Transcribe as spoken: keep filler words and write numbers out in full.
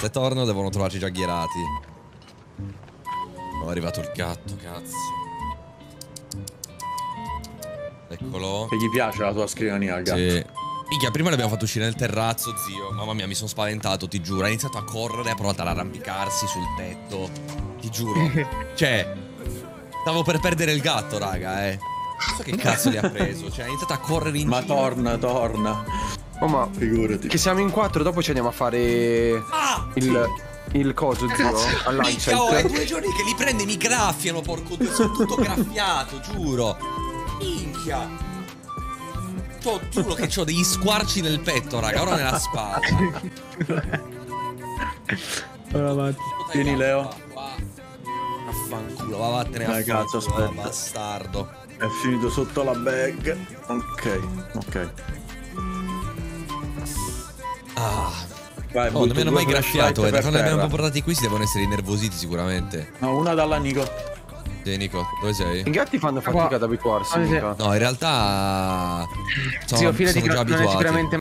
e Torno devono trovarci già ghierati. Oh, è arrivato il gatto, cazzo. Eccolo. Che gli piace la tua scrivania al gatto? Sì. Minchia, prima l'abbiamo fatto uscire nel terrazzo, zio. Mamma mia, mi sono spaventato, ti giuro. Ha iniziato a correre, ha provato ad arrampicarsi sul tetto. Ti giuro. Cioè, stavo per perdere il gatto, raga, eh. Non so che cazzo li ha preso. Cioè, ha iniziato a correre in Ma giro. torna, torna. Oh, ma figurati. Che siamo in quattro, dopo ci andiamo a fare Ah, il, il coso, zio, al minchia, oh, è Lancet. due giorni che li prende e mi graffiano, porco Dio. Sono tutto graffiato, giuro. Minchia. C'ho, giuro che ho degli squarci nel petto, raga. Ora nella spalla. Ora avanti. Tieni, Leo. Affanculo, va vattene a Dai, cazzo, fanculo, aspetta. bastardo. È finito sotto la bag. Ok, ok. Ah. Vai, Oh, butto non mi hanno due mai graffiato, flashlight eh. Da per quando li abbiamo terra. portati qui si devono essere innervositi sicuramente. No, una dalla Nico. Sì, Nico, dove sei? I gatti fanno fatica ad abituarsi, Ah, sì. mica. No, in realtà sono, Zio, fidati sono che già non è abituati. sicuramente